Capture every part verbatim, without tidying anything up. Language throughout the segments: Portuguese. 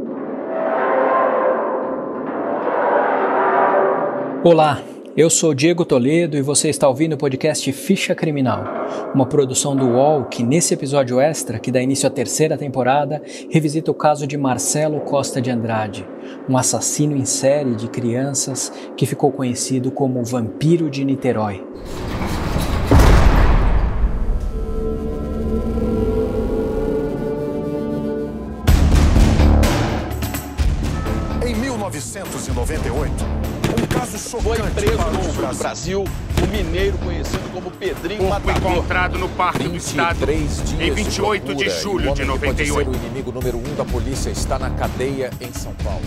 Olá, eu sou Diego Toledo e você está ouvindo o podcast Ficha Criminal, uma produção do U O L que, nesse episódio extra, que dá início à terceira temporada, revisita o caso de Marcelo Costa de Andrade, um assassino em série de crianças que ficou conhecido como o Vampiro de Niterói. Em mil novecentos e noventa e oito, um caso chocante foi preso para no o sul Brasil. do Brasil o mineiro conhecido como Pedrinho Corpo Matador. encontrado no Parque do Estado em vinte e oito de julho de noventa e oito. O inimigo número um da polícia está na cadeia em São Paulo.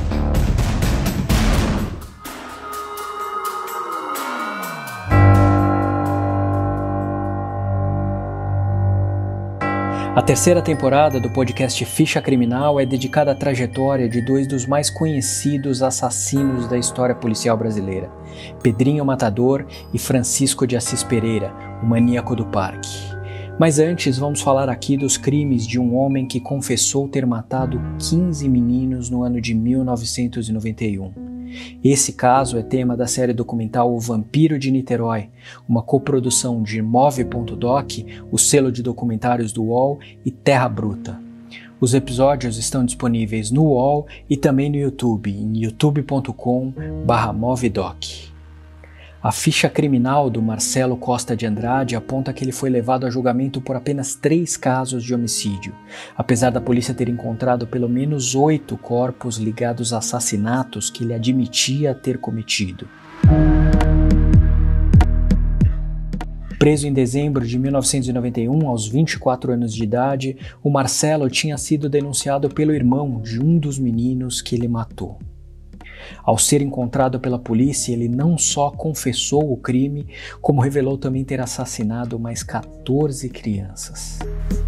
A terceira temporada do podcast Ficha Criminal é dedicada à trajetória de dois dos mais conhecidos assassinos da história policial brasileira, Pedrinho Matador e Francisco de Assis Pereira, o maníaco do parque. Mas antes, vamos falar aqui dos crimes de um homem que confessou ter matado quinze meninos no ano de mil novecentos e noventa e um. Esse caso é tema da série documental O Vampiro de Niterói, uma coprodução de Move ponto doc, o selo de documentários do U O L, e Terra Bruta. Os episódios estão disponíveis no U O L e também no YouTube, em youtube ponto com barra movedoc. A ficha criminal do Marcelo Costa de Andrade aponta que ele foi levado a julgamento por apenas três casos de homicídio, apesar da polícia ter encontrado pelo menos oito corpos ligados a assassinatos que ele admitia ter cometido. Preso em dezembro de mil novecentos e noventa e um, aos vinte e quatro anos de idade, o Marcelo tinha sido denunciado pelo irmão de um dos meninos que ele matou. Ao ser encontrado pela polícia, ele não só confessou o crime, como revelou também ter assassinado mais quatorze crianças.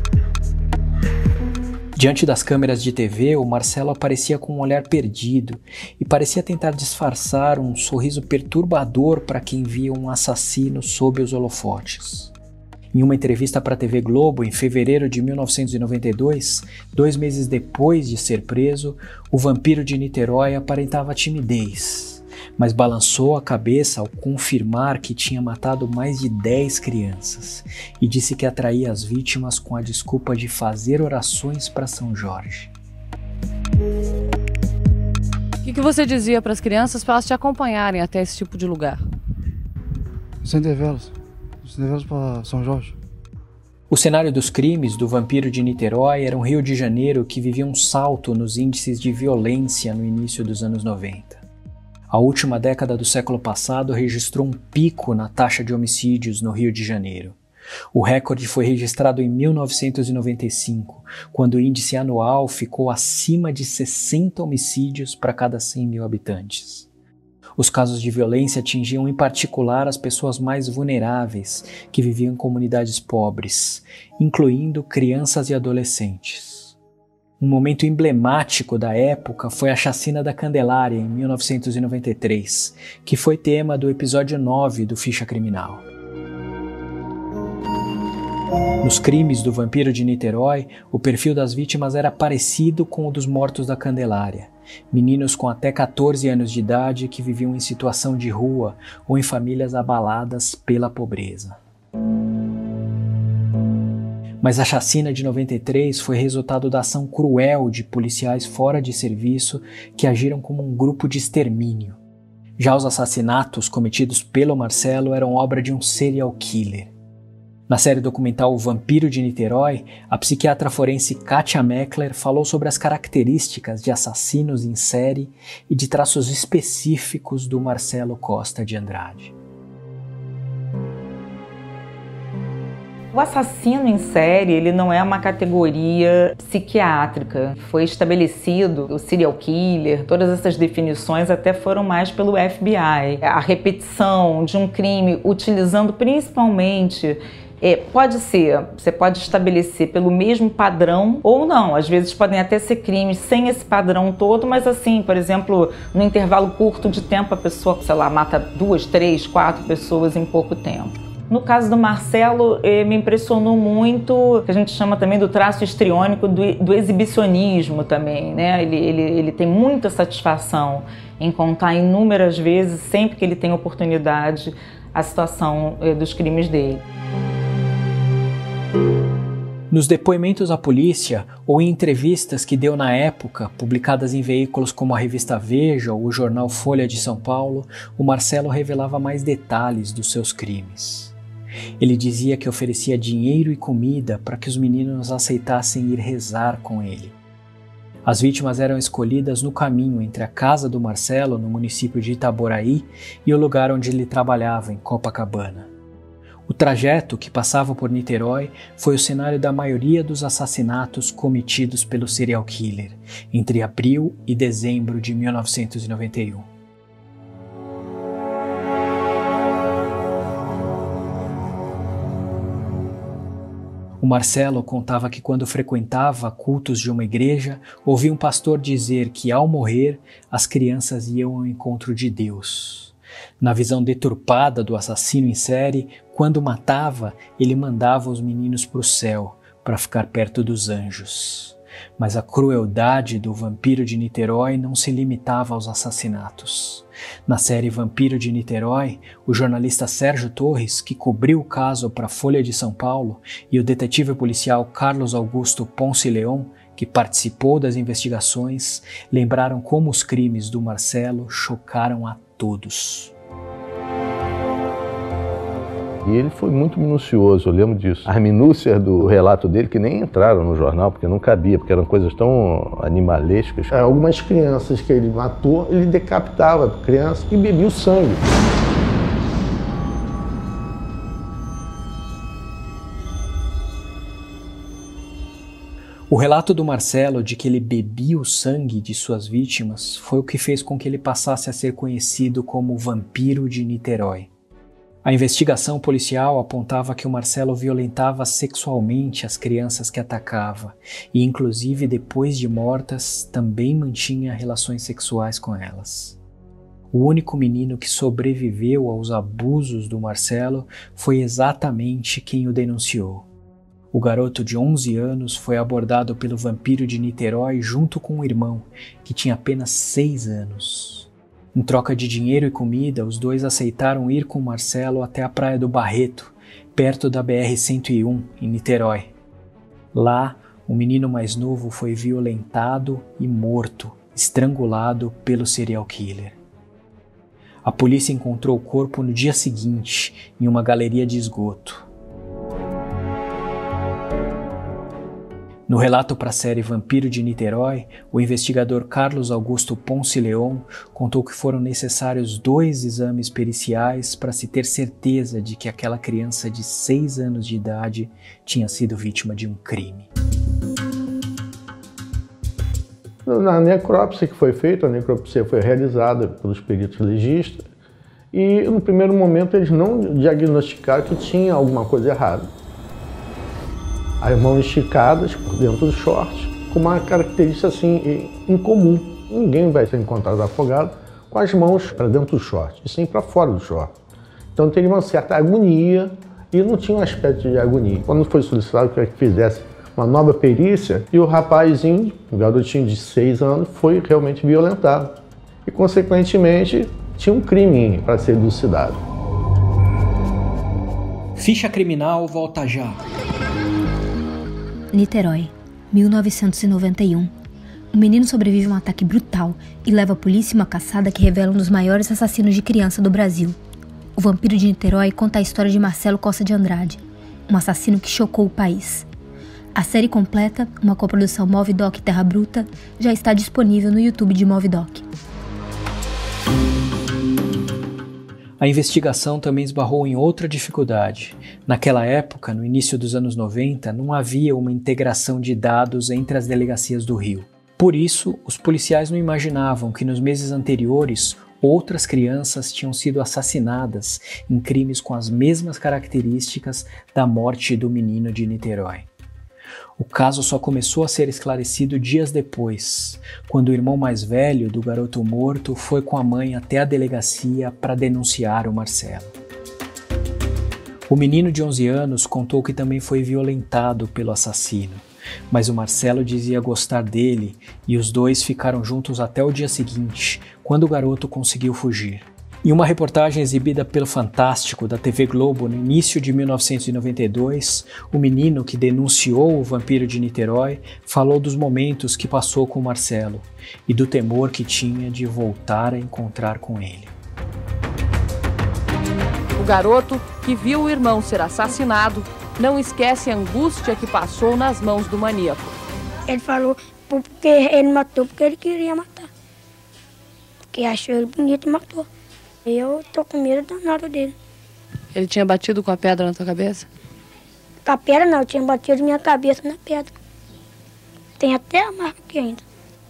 Diante das câmeras de T V, o Marcelo aparecia com um olhar perdido e parecia tentar disfarçar um sorriso perturbador para quem via um assassino sob os holofotes. Em uma entrevista para a T V Globo, em fevereiro de mil novecentos e noventa e dois, dois meses depois de ser preso, o Vampiro de Niterói aparentava timidez, mas balançou a cabeça ao confirmar que tinha matado mais de dez crianças e disse que atraía as vítimas com a desculpa de fazer orações para São Jorge. O que, que você dizia para as crianças para elas te acompanharem até esse tipo de lugar? Sem develas. Sem develas para São Jorge. O cenário dos crimes do Vampiro de Niterói era um Rio de Janeiro que vivia um salto nos índices de violência no início dos anos noventa. A última década do século passado registrou um pico na taxa de homicídios no Rio de Janeiro. O recorde foi registrado em mil novecentos e noventa e cinco, quando o índice anual ficou acima de sessenta homicídios para cada cem mil habitantes. Os casos de violência atingiam em particular as pessoas mais vulneráveis que viviam em comunidades pobres, incluindo crianças e adolescentes. Um momento emblemático da época foi a chacina da Candelária, em mil novecentos e noventa e três, que foi tema do episódio nove do Ficha Criminal. Nos crimes do Vampiro de Niterói, o perfil das vítimas era parecido com o dos mortos da Candelária. Meninos com até quatorze anos de idade que viviam em situação de rua ou em famílias abaladas pela pobreza. Mas a chacina de noventa e três foi resultado da ação cruel de policiais fora de serviço que agiram como um grupo de extermínio. Já os assassinatos cometidos pelo Marcelo eram obra de um serial killer. Na série documental O Vampiro de Niterói, a psiquiatra forense Katia Meckler falou sobre as características de assassinos em série e de traços específicos do Marcelo Costa de Andrade. O assassino em série, ele não é uma categoria psiquiátrica. Foi estabelecido o serial killer, todas essas definições até foram mais pelo F B I. A repetição de um crime utilizando principalmente É, pode ser, você pode estabelecer pelo mesmo padrão ou não. Às vezes podem até ser crimes sem esse padrão todo, mas assim, por exemplo, no intervalo curto de tempo a pessoa, sei lá, mata duas, três, quatro pessoas em pouco tempo. No caso do Marcelo, eh, me impressionou muito, que a gente chama também do traço histriônico, do, do exibicionismo também, né? Ele, ele, ele tem muita satisfação em contar inúmeras vezes, sempre que ele tem oportunidade, a situação eh, dos crimes dele. Nos depoimentos à polícia ou em entrevistas que deu na época, publicadas em veículos como a revista Veja ou o jornal Folha de São Paulo, o Marcelo revelava mais detalhes dos seus crimes. Ele dizia que oferecia dinheiro e comida para que os meninos aceitassem ir rezar com ele. As vítimas eram escolhidas no caminho entre a casa do Marcelo, no município de Itaboraí, e o lugar onde ele trabalhava, em Copacabana. O trajeto que passava por Niterói foi o cenário da maioria dos assassinatos cometidos pelo serial killer, entre abril e dezembro de mil novecentos e noventa e um. O Marcelo contava que quando frequentava cultos de uma igreja, ouvia um pastor dizer que ao morrer, as crianças iam ao encontro de Deus. Na visão deturpada do assassino em série, quando matava, ele mandava os meninos para o céu, para ficar perto dos anjos. Mas a crueldade do Vampiro de Niterói não se limitava aos assassinatos. Na série Vampiro de Niterói, o jornalista Sérgio Torres, que cobriu o caso para a Folha de São Paulo, e o detetive policial Carlos Augusto Ponce Leon, que participou das investigações, lembraram como os crimes do Marcelo chocaram a todos. E ele foi muito minucioso, eu lembro disso. As minúcias do relato dele que nem entraram no jornal, porque não cabia, porque eram coisas tão animalescas. Algumas crianças que ele matou, ele decapitava a criança e bebia o sangue. O relato do Marcelo de que ele bebia o sangue de suas vítimas foi o que fez com que ele passasse a ser conhecido como o Vampiro de Niterói. A investigação policial apontava que o Marcelo violentava sexualmente as crianças que atacava e, inclusive depois de mortas, também mantinha relações sexuais com elas. O único menino que sobreviveu aos abusos do Marcelo foi exatamente quem o denunciou. O garoto de onze anos foi abordado pelo Vampiro de Niterói junto com o irmão, que tinha apenas seis anos. Em troca de dinheiro e comida, os dois aceitaram ir com Marcelo até a Praia do Barreto, perto da B R cento e um, em Niterói. Lá, o menino mais novo foi violentado e morto, estrangulado pelo serial killer. A polícia encontrou o corpo no dia seguinte, em uma galeria de esgoto. No relato para a série Vampiro de Niterói, o investigador Carlos Augusto Ponce Leon contou que foram necessários dois exames periciais para se ter certeza de que aquela criança de seis anos de idade tinha sido vítima de um crime. Na necrópsia que foi feita, a necrópsia foi realizada pelos peritos legistas e no primeiro momento eles não diagnosticaram que tinha alguma coisa errada. As mãos esticadas por dentro do short, com uma característica assim incomum. Ninguém vai ser encontrado afogado com as mãos para dentro do short, e sim para fora do short. Então teria uma certa agonia e não tinha um aspecto de agonia. Quando foi solicitado que fizesse uma nova perícia, e o rapazinho, o garotinho de seis anos, foi realmente violentado. E consequentemente tinha um crime para ser elucidado. Ficha Criminal volta já. Niterói, mil novecentos e noventa e um. Um menino sobrevive a um ataque brutal e leva a polícia uma caçada que revela um dos maiores assassinos de criança do Brasil. O Vampiro de Niterói conta a história de Marcelo Costa de Andrade, um assassino que chocou o país. A série completa, uma coprodução Movidoc Terra Bruta, já está disponível no YouTube de Movidoc. A investigação também esbarrou em outra dificuldade. Naquela época, no início dos anos noventa, não havia uma integração de dados entre as delegacias do Rio. Por isso, os policiais não imaginavam que nos meses anteriores, outras crianças tinham sido assassinadas em crimes com as mesmas características da morte do menino de Niterói. O caso só começou a ser esclarecido dias depois, quando o irmão mais velho do garoto morto foi com a mãe até a delegacia para denunciar o Marcelo. O menino de onze anos contou que também foi violentado pelo assassino, mas o Marcelo dizia gostar dele e os dois ficaram juntos até o dia seguinte, quando o garoto conseguiu fugir. Em uma reportagem exibida pelo Fantástico da T V Globo no início de mil novecentos e noventa e dois, o menino que denunciou o vampiro de Niterói falou dos momentos que passou com o Marcelo e do temor que tinha de voltar a encontrar com ele. O garoto, que viu o irmão ser assassinado, não esquece a angústia que passou nas mãos do maníaco. Ele falou porque ele matou porque ele queria matar. Porque achou ele bonito e matou. Eu tô com medo danado dele. Ele tinha batido com a pedra na tua cabeça? Com a pedra não, eu tinha batido minha cabeça na pedra. Tem até a marca aqui ainda.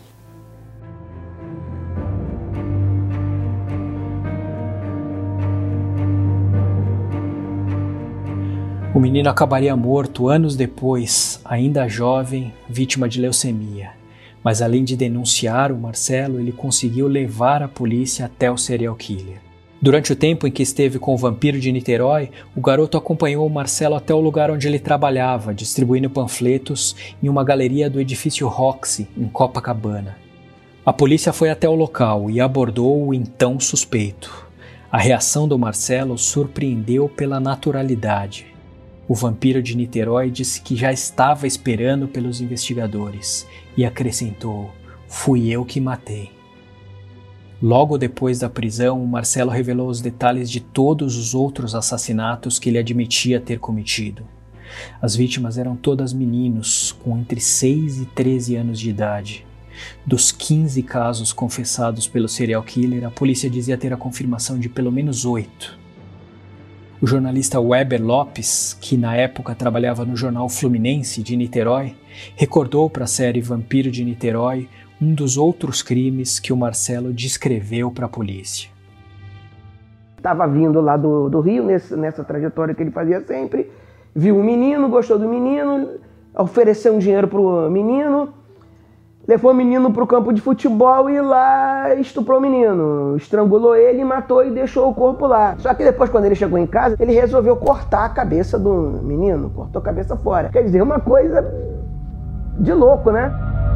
O menino acabaria morto anos depois, ainda jovem, vítima de leucemia. Mas além de denunciar o Marcelo, ele conseguiu levar a polícia até o serial killer. Durante o tempo em que esteve com o vampiro de Niterói, o garoto acompanhou o Marcelo até o lugar onde ele trabalhava, distribuindo panfletos em uma galeria do edifício Roxy, em Copacabana. A polícia foi até o local e abordou o então suspeito. A reação do Marcelo surpreendeu pela naturalidade. O vampiro de Niterói disse que já estava esperando pelos investigadores e acrescentou: "Fui eu que matei." Logo depois da prisão, o Marcelo revelou os detalhes de todos os outros assassinatos que ele admitia ter cometido. As vítimas eram todas meninos, com entre seis e treze anos de idade. Dos quinze casos confessados pelo serial killer, a polícia dizia ter a confirmação de pelo menos oito. O jornalista Weber Lopes, que na época trabalhava no jornal Fluminense de Niterói, recordou para a série Vampiro de Niterói um dos outros crimes que o Marcelo descreveu para a polícia. Estava vindo lá do, do Rio, nesse, nessa trajetória que ele fazia sempre, viu um menino, gostou do menino, ofereceu um dinheiro para o menino, levou o menino para o campo de futebol e lá estuprou o menino, estrangulou ele, matou e deixou o corpo lá. Só que depois, quando ele chegou em casa, ele resolveu cortar a cabeça do menino, cortou a cabeça fora. Quer dizer, uma coisa de louco, né?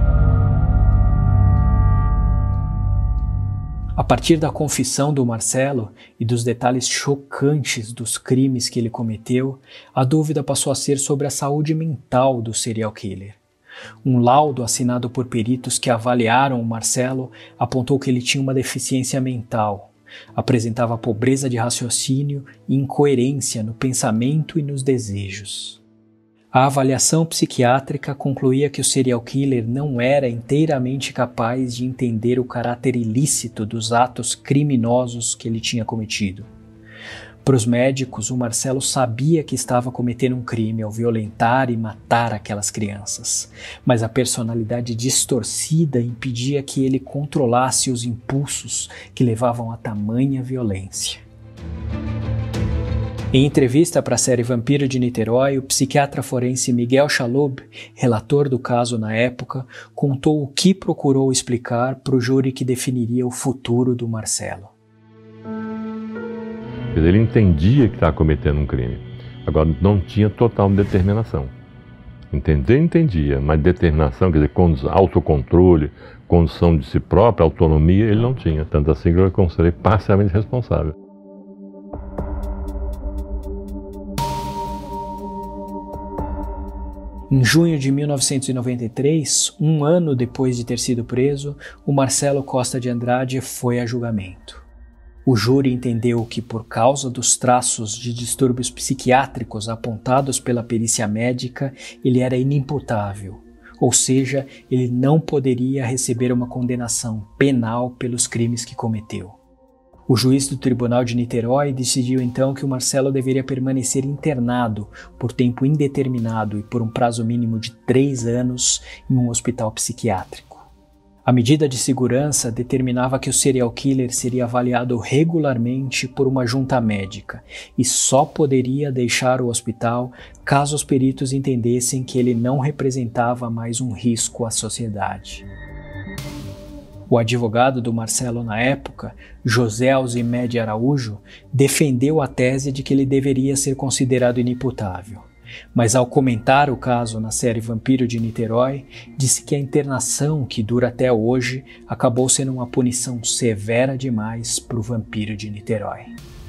A partir da confissão do Marcelo e dos detalhes chocantes dos crimes que ele cometeu, a dúvida passou a ser sobre a saúde mental do serial killer. Um laudo assinado por peritos que avaliaram o Marcelo apontou que ele tinha uma deficiência mental, apresentava pobreza de raciocínio e incoerência no pensamento e nos desejos. A avaliação psiquiátrica concluía que o serial killer não era inteiramente capaz de entender o caráter ilícito dos atos criminosos que ele tinha cometido. Para os médicos, o Marcelo sabia que estava cometendo um crime ao violentar e matar aquelas crianças, mas a personalidade distorcida impedia que ele controlasse os impulsos que levavam a tamanha violência. Em entrevista para a série Vampiro de Niterói, o psiquiatra forense Miguel Chalub, relator do caso na época, contou o que procurou explicar para o júri que definiria o futuro do Marcelo. Ele entendia que estava cometendo um crime, agora não tinha total determinação. Entender, entendia, mas determinação, quer dizer, autocontrole, condução de si própria, autonomia, ele não tinha. Tanto assim que eu considerei parcialmente responsável. Em junho de mil novecentos e noventa e três, um ano depois de ter sido preso, o Marcelo Costa de Andrade foi a julgamento. O júri entendeu que, por causa dos traços de distúrbios psiquiátricos apontados pela perícia médica, ele era inimputável, ou seja, ele não poderia receber uma condenação penal pelos crimes que cometeu. O juiz do Tribunal de Niterói decidiu então que o Marcelo deveria permanecer internado por tempo indeterminado e por um prazo mínimo de três anos em um hospital psiquiátrico. A medida de segurança determinava que o serial killer seria avaliado regularmente por uma junta médica e só poderia deixar o hospital caso os peritos entendessem que ele não representava mais um risco à sociedade. O advogado do Marcelo na época, José Alcimede Araújo, defendeu a tese de que ele deveria ser considerado inimputável. Mas ao comentar o caso na série Vampiro de Niterói, disse que a internação, que dura até hoje, acabou sendo uma punição severa demais para o Vampiro de Niterói.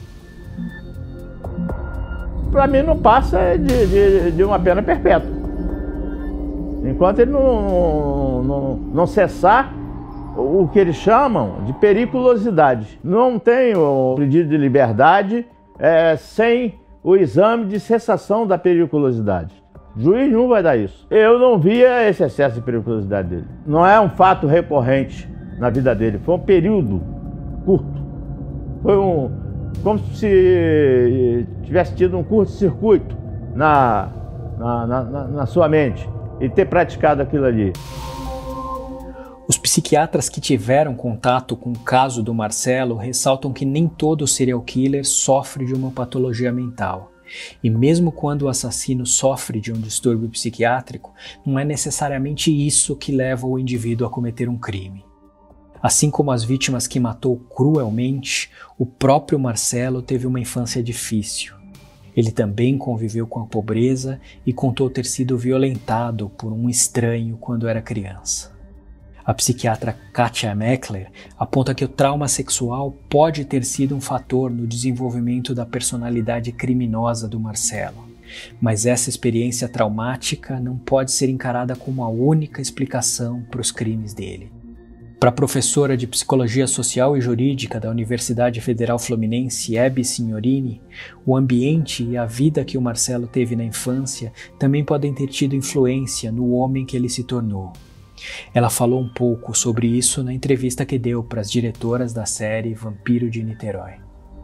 Para mim não passa de, de, de uma pena perpétua. Enquanto ele não, não, não cessar o que eles chamam de periculosidade. Não tem o pedido de liberdade é, sem o exame de cessação da periculosidade. O juiz não vai dar isso. Eu não via esse excesso de periculosidade dele. Não é um fato recorrente na vida dele, foi um período curto. Foi um, como se tivesse tido um curto-circuito na, na, na, na sua mente e ter praticado aquilo ali. Os psiquiatras que tiveram contato com o caso do Marcelo ressaltam que nem todo serial killer sofre de uma patologia mental. E mesmo quando o assassino sofre de um distúrbio psiquiátrico, não é necessariamente isso que leva o indivíduo a cometer um crime. Assim como as vítimas que matou cruelmente, o próprio Marcelo teve uma infância difícil. Ele também conviveu com a pobreza e contou ter sido violentado por um estranho quando era criança. A psiquiatra Katia Meckler aponta que o trauma sexual pode ter sido um fator no desenvolvimento da personalidade criminosa do Marcelo, mas essa experiência traumática não pode ser encarada como a única explicação para os crimes dele. Para a professora de Psicologia Social e Jurídica da Universidade Federal Fluminense, Hebe Signorini, o ambiente e a vida que o Marcelo teve na infância também podem ter tido influência no homem que ele se tornou. Ela falou um pouco sobre isso na entrevista que deu para as diretoras da série Vampiro de Niterói.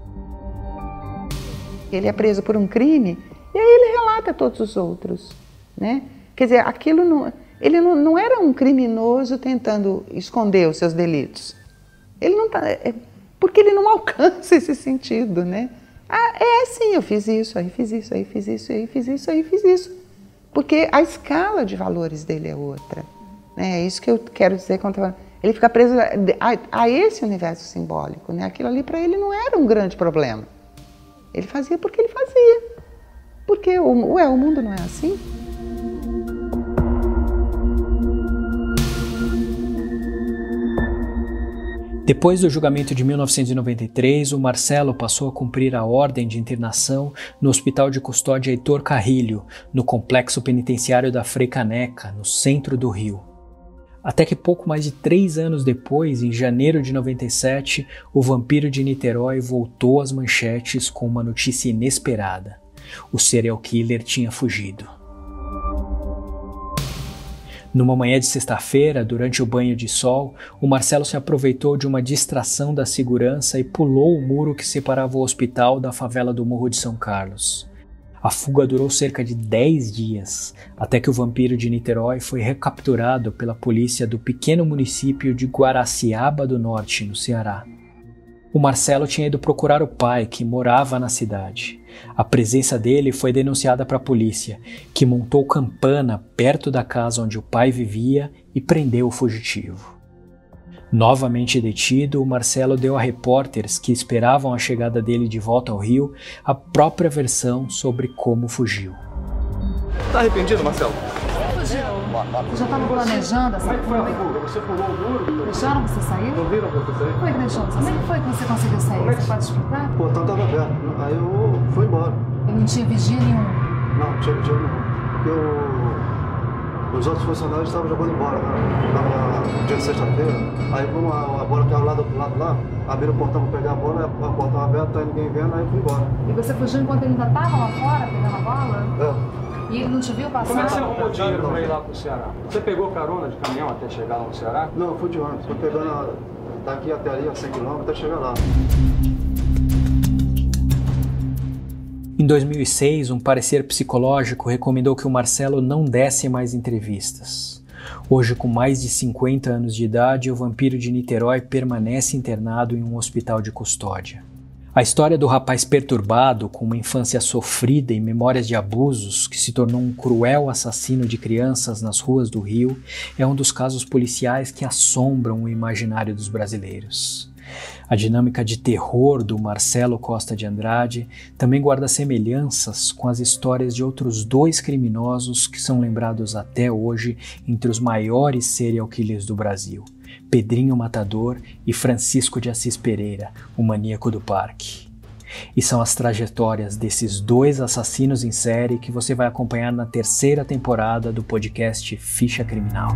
Ele é preso por um crime e aí ele relata todos os outros, né? Quer dizer, aquilo não, ele não, não era um criminoso tentando esconder os seus delitos. Ele não tá, é, porque ele não alcança esse sentido, né? Ah, é assim, eu fiz isso, aí fiz isso, aí fiz isso, aí fiz isso, aí fiz isso. Porque a escala de valores dele é outra. É isso que eu quero dizer quando ele fica preso a, a esse universo simbólico, né? Aquilo ali para ele não era um grande problema. Ele fazia porque ele fazia. Porque, ué, o mundo não é assim? Depois do julgamento de mil novecentos e noventa e três, o Marcelo passou a cumprir a ordem de internação no Hospital de Custódia Heitor Carrilho, no Complexo Penitenciário da Frei Caneca, no centro do Rio. Até que pouco mais de três anos depois, em janeiro de noventa e sete, o Vampiro de Niterói voltou às manchetes com uma notícia inesperada. O serial killer tinha fugido. Numa manhã de sexta-feira, durante o banho de sol, o Marcelo se aproveitou de uma distração da segurança e pulou o muro que separava o hospital da favela do Morro de São Carlos. A fuga durou cerca de dez dias, até que o Vampiro de Niterói foi recapturado pela polícia do pequeno município de Guaraciaba do Norte, no Ceará. O Marcelo tinha ido procurar o pai, que morava na cidade. A presença dele foi denunciada para a polícia, que montou campana perto da casa onde o pai vivia e prendeu o fugitivo. Novamente detido, o Marcelo deu a repórteres que esperavam a chegada dele de volta ao Rio a própria versão sobre como fugiu. Tá arrependido, Marcelo? Fugiu. Você já estava planejando essa fuga? Você pulou o muro? Deixaram você sair? Não viram você sair? Foi que deixou você sair? Como é que foi que você conseguiu sair? Você pode explicar? O portão estava aberto. Aí eu fui embora. E não tinha vigia nenhum? Não, não tinha vigia nenhum. Porque eu... os outros funcionários estavam jogando embora, né? Estava dia de sexta-feira. Aí como a, a bola estava lá do lado lá, abriram o portão para pegar a bola, o portão aberto, tá ninguém vendo, aí fui embora. E você fugiu enquanto ele ainda estava lá fora, pegando a bola? É. E ele não te viu passar? Como é que você arrumou dinheiro para ir lá pro Ceará? Você pegou carona de caminhão até chegar lá no Ceará? Não, eu fui de ônibus. Fui pegando daqui até ali, a cem quilômetros, até chegar lá. Em dois mil e seis, um parecer psicológico recomendou que o Marcelo não desse mais entrevistas. Hoje, com mais de cinquenta anos de idade, o Vampiro de Niterói permanece internado em um hospital de custódia. A história do rapaz perturbado, com uma infância sofrida e memórias de abusos, que se tornou um cruel assassino de crianças nas ruas do Rio, é um dos casos policiais que assombram o imaginário dos brasileiros. A dinâmica de terror do Marcelo Costa de Andrade também guarda semelhanças com as histórias de outros dois criminosos que são lembrados até hoje entre os maiores serial killers do Brasil: Pedrinho Matador e Francisco de Assis Pereira, o maníaco do parque. E são as trajetórias desses dois assassinos em série que você vai acompanhar na terceira temporada do podcast Ficha Criminal.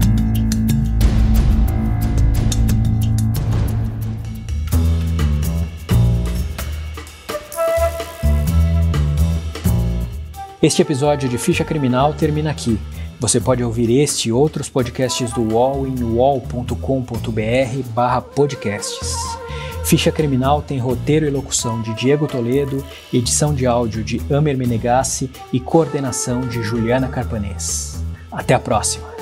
Este episódio de Ficha Criminal termina aqui. Você pode ouvir este e outros podcasts do U O L em u o l ponto com ponto b r barra podcasts. Ficha Criminal tem roteiro e locução de Diego Toledo, edição de áudio de Amer Menegassi e coordenação de Juliana Carpanês. Até a próxima!